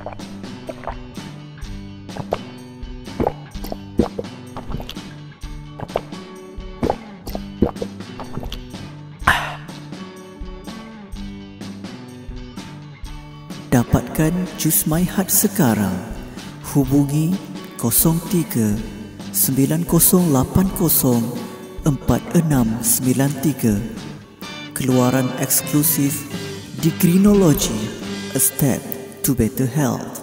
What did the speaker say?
Dapatkan Jus My Heart sekarang. Hubungi 03 9080 4693. Keluaran eksklusif di Greenology, a step to better health.